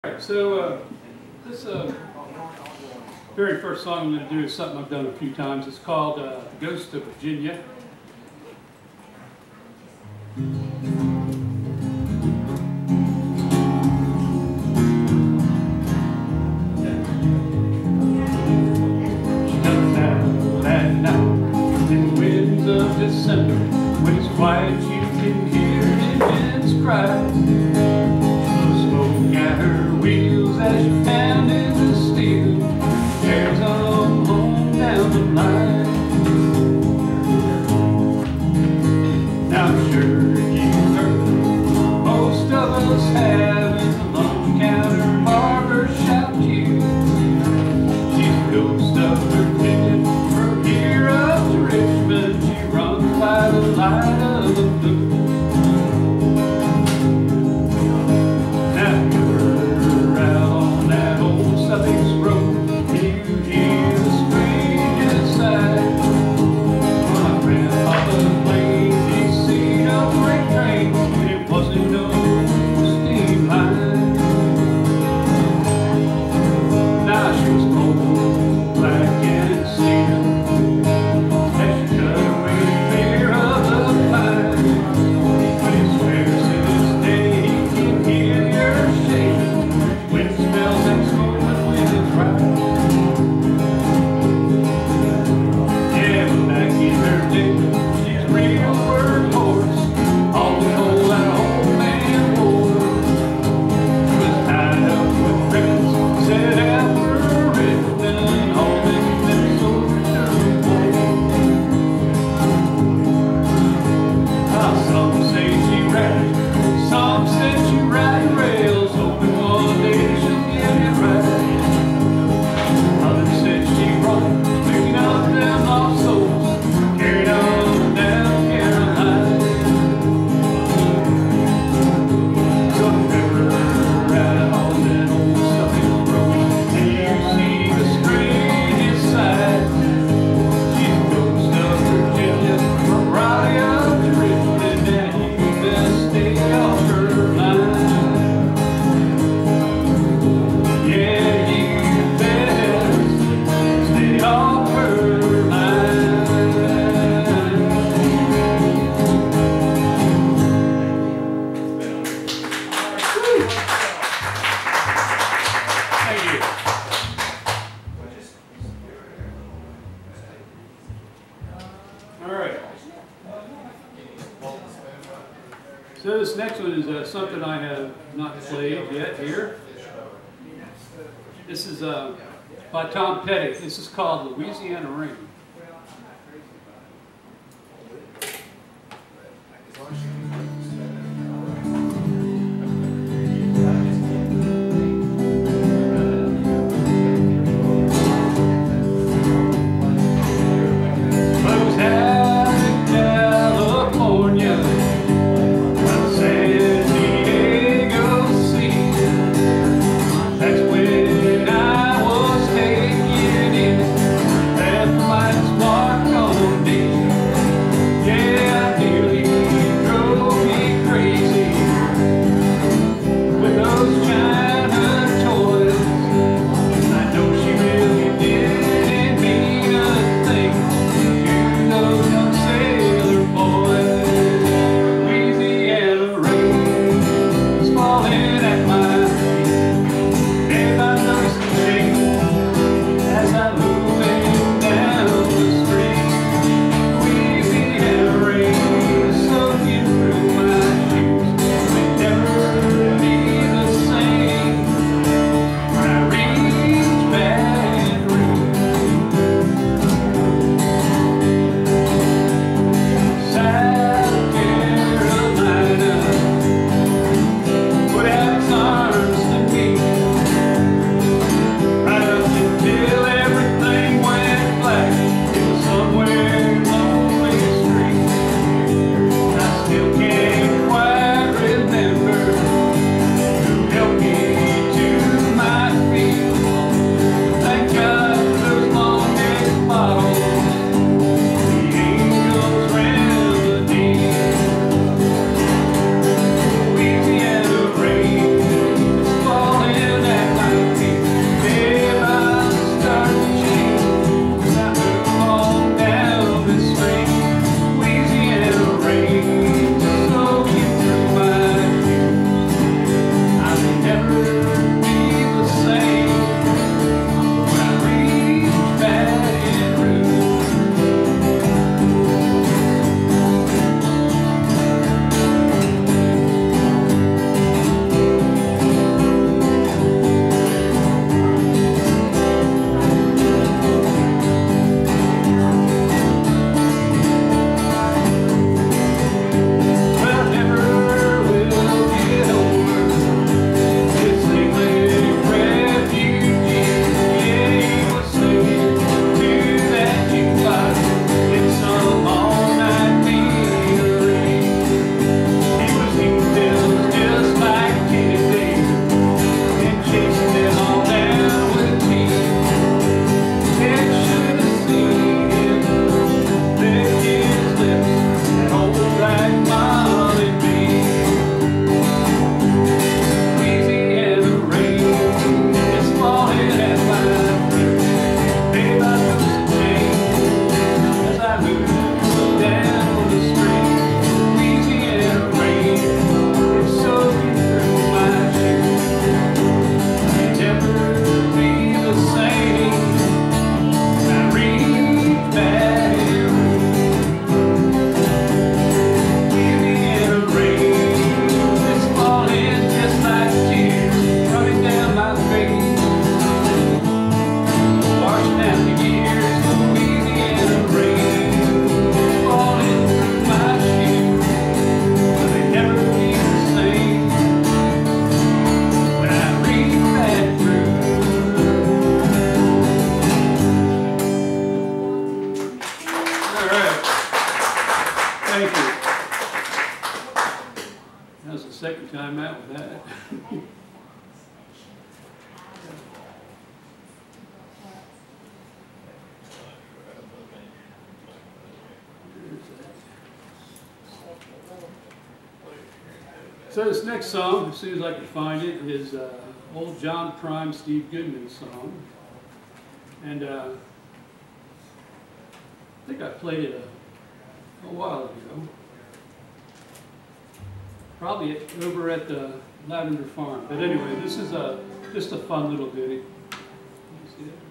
So this very first song I'm going to do is something I've done a few times. It's called Ghost of Virginia. That night in the winds of December, when it's quiet you can hear Indians cry. The smoke at her wheels as she pounded the steel carries on home down the line. Now I'm sure you've heard, most of us have, in the lunch counter barber shout you. She's the ghost of Virginia, from here up to Richmond. She runs by the light of the moon. Now you're out on that old Sussex road, and you hear the strangest sight. My grandfather played the scene of a freight train, and it wasn't no steam line. Now she was cold, black and steel, as she cut away the clear of the pine. But he swears to this day he can hear the earth shake when it smells that smoke and when it's right. Yeah, but back in her day, she's a real workhorse, always hold that old man wore. She was tied up with ribbons, set out for Richmond, holding them soldiers to war. Some say she ran, some say she ran rails, hoping one day she'll get it right. Others said she run, picking up them lost souls, carried on down Carolina. Some river out on that old Sussex road, and you see the strangest sight. She's the ghost of Virginia, from Raleigh up to Richmond, and you best stay off her line. Yeah, you best stay off her line. Woo. Thank you. All right. So this next one is something I have not played yet here. This is by Tom Petty. This is called Louisiana Ring. Close out in California, San Diego Sea. That's when I was taken in, left my time out with that. So this next song, as soon as I can find it, is old John Prine, Steve Goodman song. And I think I played it a while ago. Probably over at the Lavender Farm. But anyway, this is just a fun little ditty. You see it?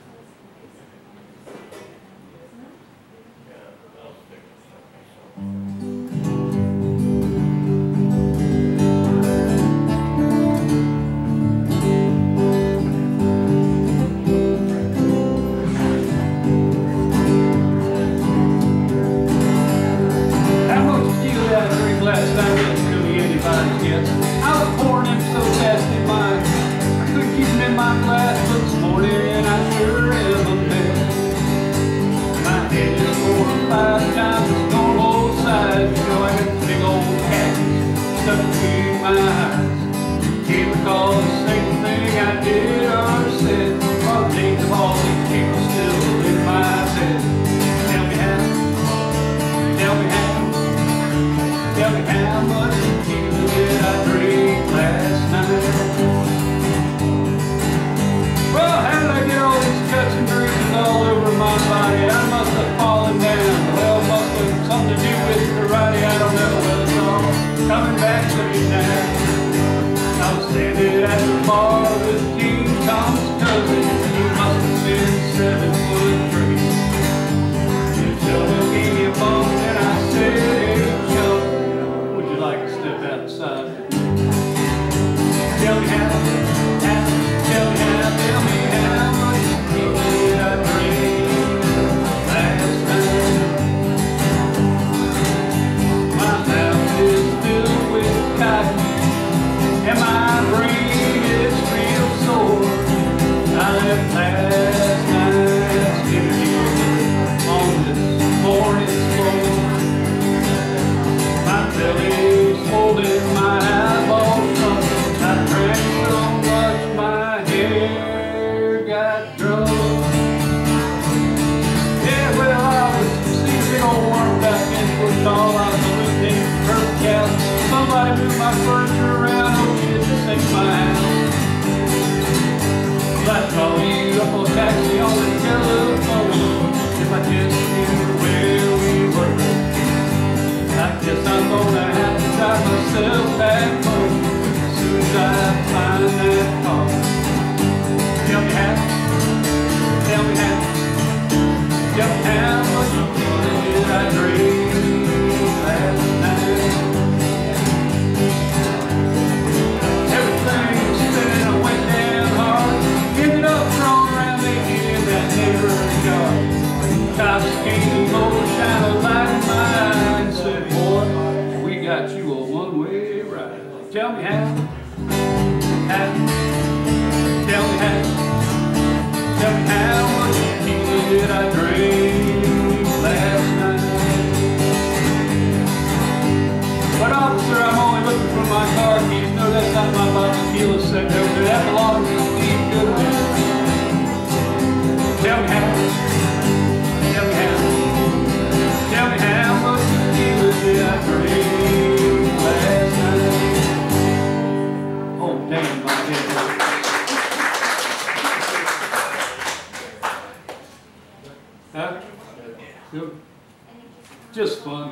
Just fun.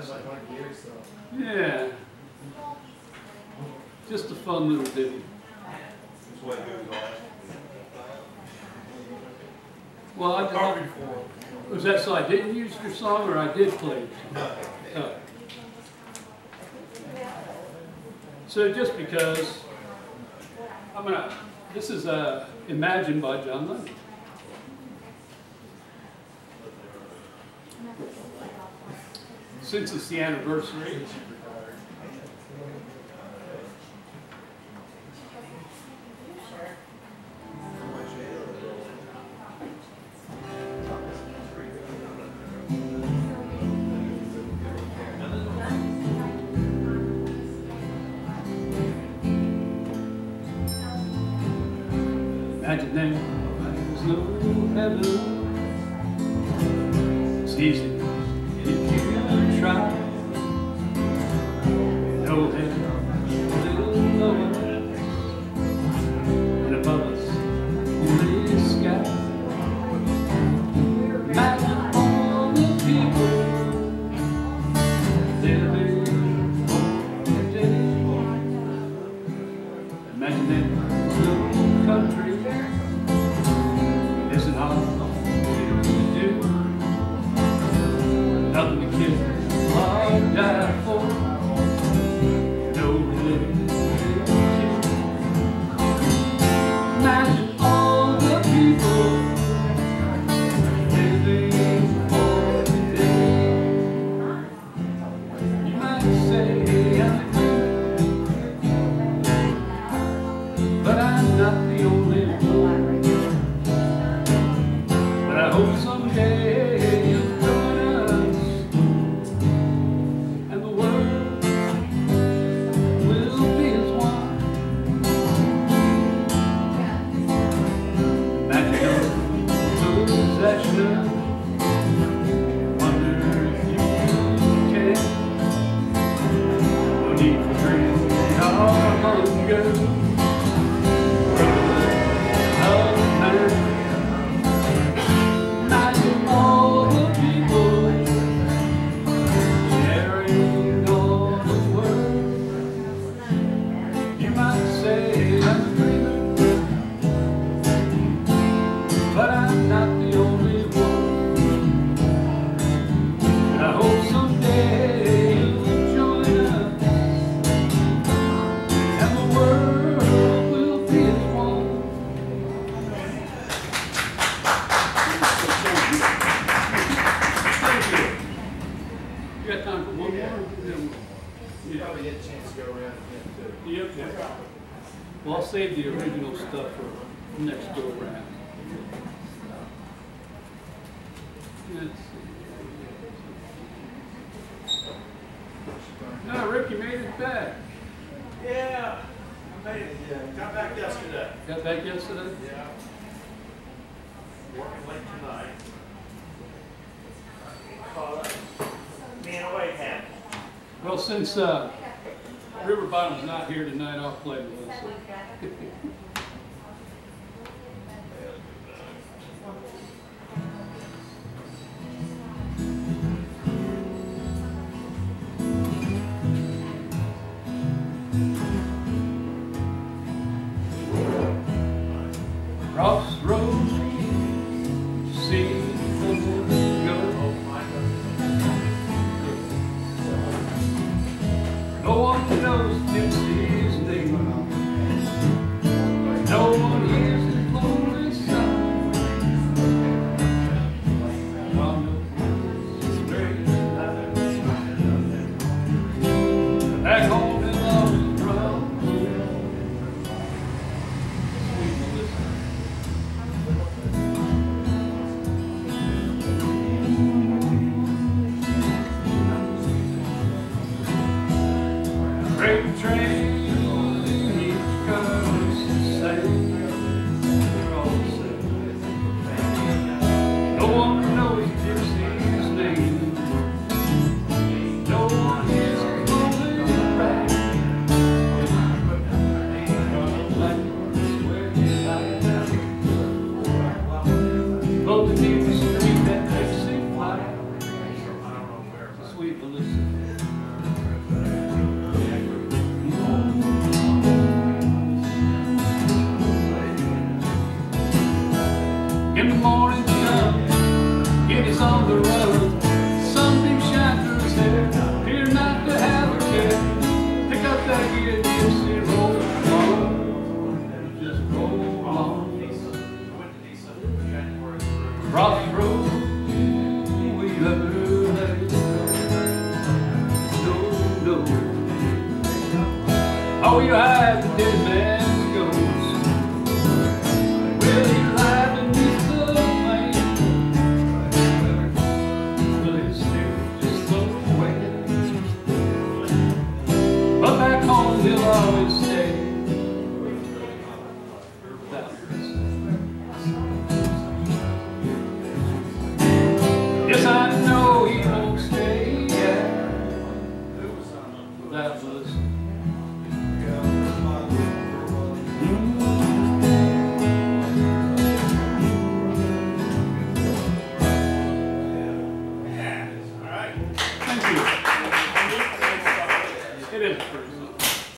Yeah. Just a fun little ditty. Well, I did. Was that so I didn't use your song, or I did play it? No. So just because this is Imagine by John Lennon. Since it's the anniversary. Imagine there's no heaven. It's easy if you try. No heaven, little lower, and above us only sky. Imagine all the people living for day. Imagine there's no country. Isn't hard to do. Nothing to kill or die for. No religion. Imagine all the people living for today. You might say I'm free, but I'm not the only one. But I hope someday you'll join us, and the world will be as one. Imagine your possession. Wonder if you can. No need for dreams or hunger. Imagine all the people sharing all the world. You might say I'm a dreamer, but I'm not the only one. And I hope someday you'll join us, and the world will be as one. You got time for one more? You probably get a chance to go around again too. Yep. Well, I'll save the original stuff for next go around. Let's see. No, Ricky made it back. Yeah, I made it. Yeah, got back yesterday. Got back yesterday? Yeah. Working late tonight. Me and Wade had. Well, since River Bottom's not here tonight, I'll play with us. Crossroads, see the go. No one knows Dixie's name. No one hears his lonely sound. From the straight line. Back home in Lawrence Brown. Sweet Melissa. Freight train, each comes to say, they're all the same. No one knows Gypsy's name. No one is holding the right. From the lands where you lie down. Float beneath the street that Dixie fly. Sweet Melissa. In the morning sun, Kitty's on the run. Sunbeam shine through his hair. Fear not to have a care. Pick up that gear, Gypsy, roll along. Just roll along. Crossroads, we ever let it go. No, no. Oh, you hide the dead man's ghost. Will he lie beneath the flame? Will his spirit just float away? But back home he'll always stay.